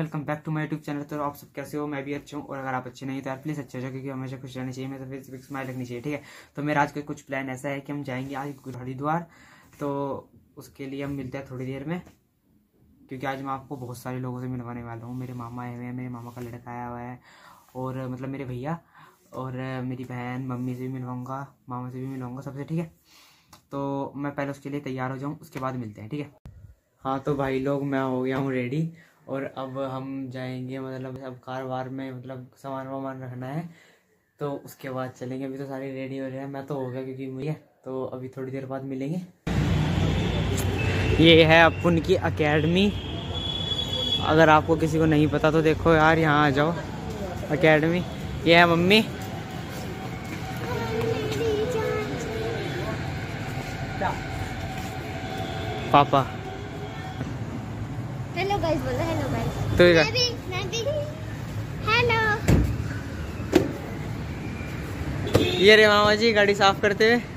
Welcome back to my YouTube channel. तो आप सब कैसे हो? मैं भी अच्छा हूँ, और अगर आप अच्छे नहीं तो यार प्लीज़ अच्छे हो जाओ, क्योंकि हमेशा खुश रहनी चाहिए, मैं तो स्माइल रखनी चाहिए, ठीक है। तो मेरा आज का कुछ प्लान ऐसा है कि हम जाएंगे आज हरिद्वार, तो उसके लिए हम मिलते हैं थोड़ी देर में, क्योंकि आज मैं आपको बहुत सारे लोगों से मिलवाने वाला हूँ। मेरे मामा आए हुए हैं, मेरे मामा का लड़का आया हुआ है, और मतलब मेरे भैया और मेरी बहन, मम्मी से भी मिलवाऊँगा, मामा से भी मिलवाऊँगा, सबसे, ठीक है। तो मैं पहले उसके लिए तैयार हो जाऊँ, उसके बाद मिलते हैं, ठीक है। हाँ तो भाई लोग, मैं हो गया हूँ रेडी, और अब हम जाएंगे, मतलब अब कार वार में मतलब सामान वामान रखना है, तो उसके बाद चलेंगे। अभी तो सारे रेडी हो रहे हैं, मैं तो हो गया क्योंकि मुझे, तो अभी थोड़ी देर बाद मिलेंगे। ये है अपुन की अकेडमी, अगर आपको किसी को नहीं पता तो देखो यार, यहाँ आ जाओ, अकेडमी। ये है मम्मी, पापा। हेलो गाइस बोलो, हेलो गाइस। तो मैं भी हेलो। ये रे मामा जी गाड़ी साफ करते हुए।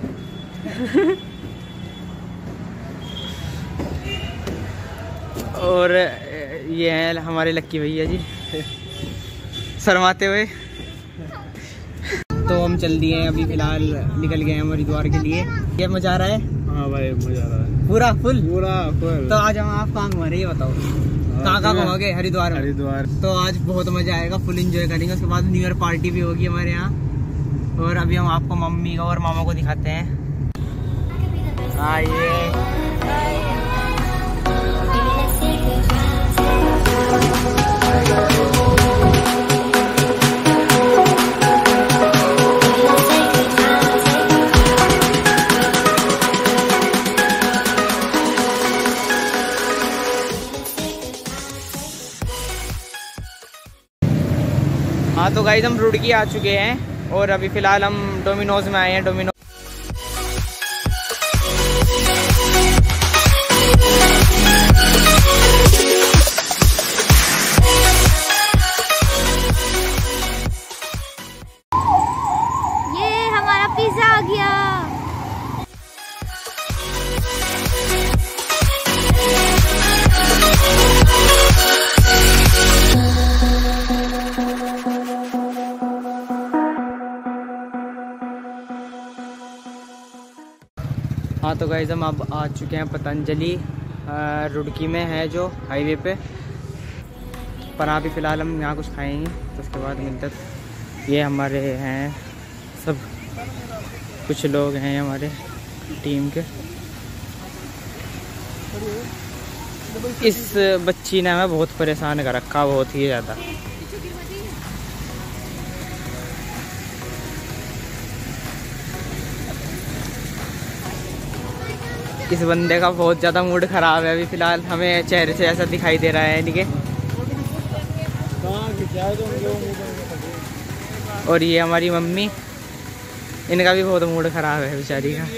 और ये हैं हमारे लक्की भैया जी, शर्माते हुए। तो हम चल दिए हैं, अभी फिलहाल निकल गए हैं हरिद्वार के लिए। क्या मजा आ रहा है? हाँ भाई मजा आ रहा है, पूरा फुल। तो आज हम आप कहाँ घुमा रहे हैं, ये बताओ, कहाँ घुमाओगे? हरिद्वार में। हरिद्वार तो आज बहुत मजा आएगा, फुल एंजॉय करेंगे। उसके बाद न्यू ईयर पार्टी भी होगी हमारे यहाँ, और अभी हम आपको मम्मी को और मामा को दिखाते हैं। आइए। हाँ तो गाइस हम रुड़की आ चुके हैं, और अभी फिलहाल हम डोमिनोज में आए हैं। डोमिनोज ये हमारा पिज्जा आ गया। हाँ तो गाइस हम अब आ चुके हैं पतंजलि, रुड़की में है जो हाईवे पे, पर अभी फ़िलहाल हम यहाँ कुछ खाएंगे, तो उसके बाद मिलते हैं। ये हमारे हैं सब, कुछ लोग हैं हमारे टीम के। इस बच्ची ने हमें बहुत परेशान कर रखा, बहुत ही ज़्यादा। इस बंदे का बहुत ज़्यादा मूड ख़राब है अभी फ़िलहाल, हमें चेहरे से ऐसा दिखाई दे रहा है इनके। और ये हमारी मम्मी, इनका भी बहुत मूड ख़राब है बेचारी का।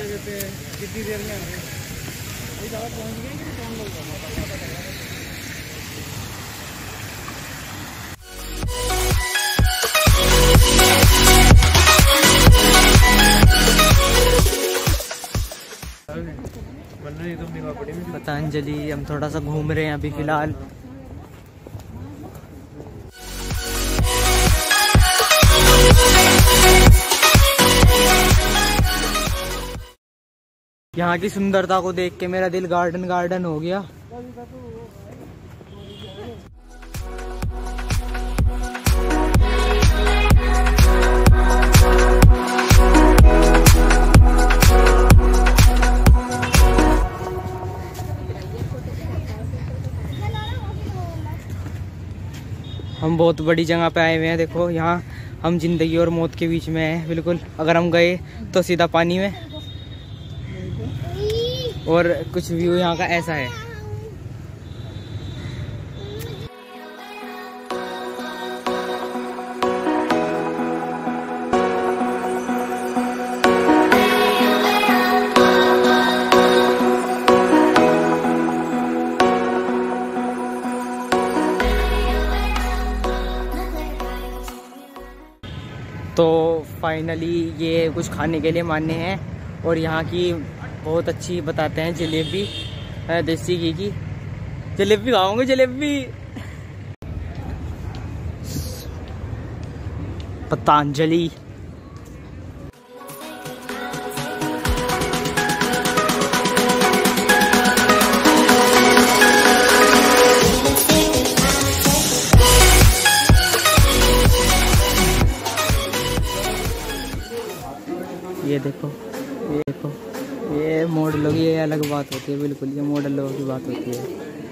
पतंजलि हम थोड़ा सा घूम रहे हैं अभी फ़िलहाल। यहाँ की सुंदरता को देख के मेरा दिल गार्डन गार्डन हो गया। हम बहुत बड़ी जगह पे आए हुए हैं, देखो यहाँ हम जिंदगी और मौत के बीच में हैं बिल्कुल। अगर हम गए तो सीधा पानी में, और कुछ व्यू यहाँ का ऐसा है। तो फाइनली ये कुछ खाने के लिए माने हैं, और यहाँ की बहुत अच्छी बताते हैं जलेबी, देसी घी की जलेबी खाओगे। जलेबी पतंजलि। ये देखो, ये देखो, ये मॉडलों की ये अलग बात होती है, बिल्कुल ये मॉडलों की बात होती है।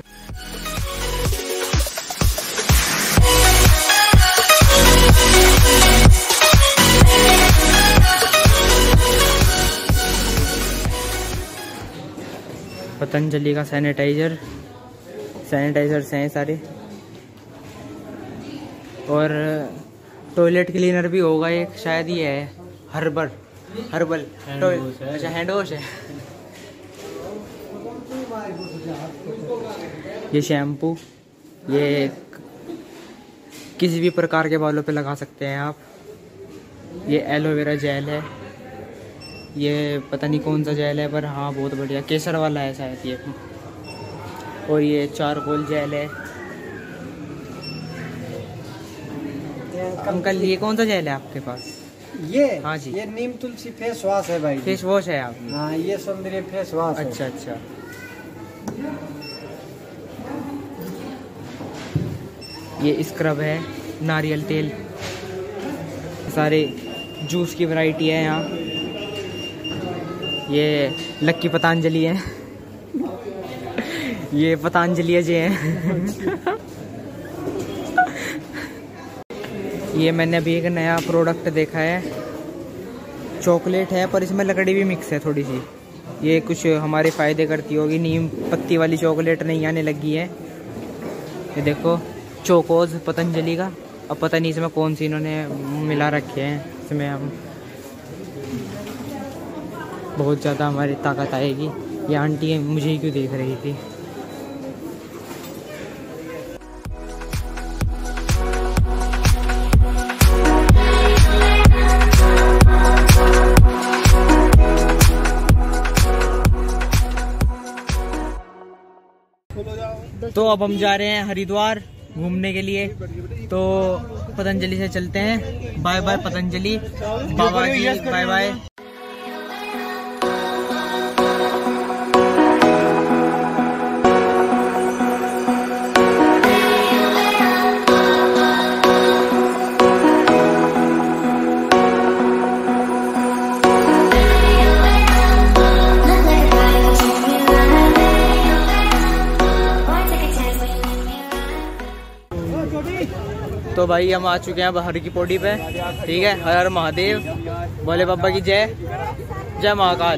पतंजलि का सैनिटाइजर्स हैं सारे, और टॉयलेट क्लीनर भी होगा एक, शायद ये है हर्बल अच्छा हैंड वॉश है। ये शैम्पू, ये किसी भी प्रकार के बालों पे लगा सकते हैं आप। ये एलोवेरा जेल है, ये पता नहीं कौन सा जेल है पर हाँ बहुत बढ़िया, केसर वाला है शायद ये। और ये चारकोल जेल है। अंकल ये कौन सा जेल है आपके पास? ये हाँ जी, ये नीम तुलसी फेस वॉश है भाई। फेस वॉश है आप? हाँ ये सौंदर्य फेस वॉश है। अच्छा अच्छा। ये स्क्रब है, नारियल तेल, सारे जूस की वैरायटी है यहाँ। ये लक्की पतंजलि है ये पतंजलि जी हैं ये मैंने अभी एक नया प्रोडक्ट देखा है, चॉकलेट है पर इसमें लकड़ी भी मिक्स है थोड़ी सी। ये कुछ हमारे फ़ायदे करती होगी, नीम पत्ती वाली चॉकलेट नहीं आने लगी है। ये देखो चोकोज पतंजलि का, अब पता नहीं इसमें कौन सी इन्होंने मिला रखे हैं, इसमें हम बहुत ज़्यादा हमारी ताकत आएगी। ये आंटी मुझे ही क्यों देख रही थी। तो अब हम जा रहे हैं हरिद्वार घूमने के लिए, तो पतंजलि से चलते हैं। बाय बाय पतंजलि बाबा जी, बाय बाय। तो भाई हम आ चुके हैं हर की पौड़ी पे, ठीक है। हर हर महादेव, भोले बाबा की जय, जय महाकाल।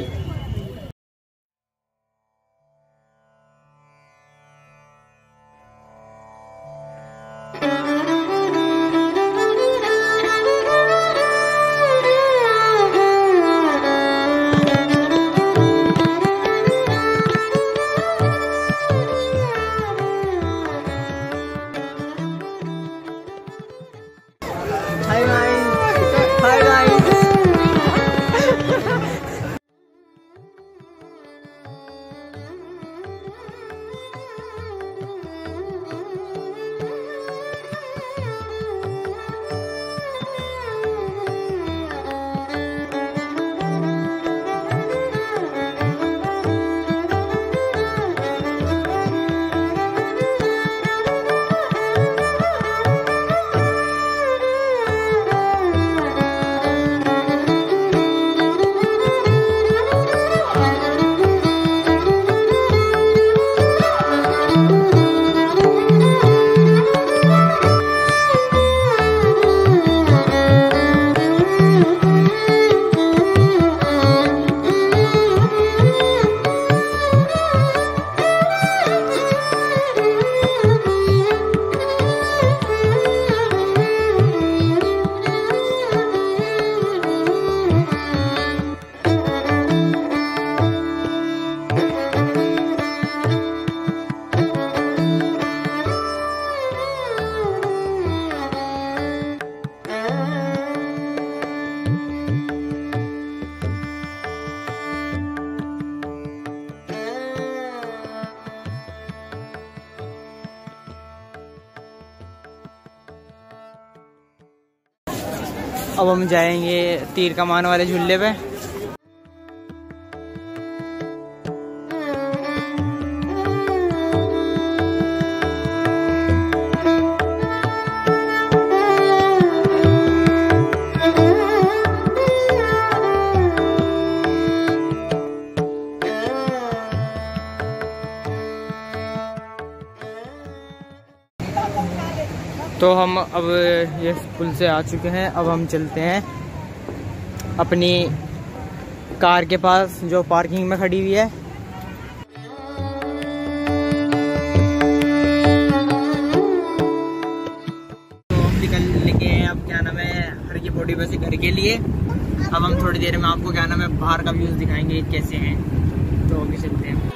अब हम जाएंगे तीर कमान वाले झूले पे। तो हम अब ये पुल से आ चुके हैं। अब हम चलते हैं अपनी कार के पास जो पार्किंग में खड़ी हुई है। तो हम निकल लेके हैं अब क्या नाम है हर की बॉडी पे से घर के लिए। अब हम थोड़ी देर में आपको क्या नाम है बाहर का व्यूज दिखाएंगे कैसे हैं। तो अभी चलते हैं।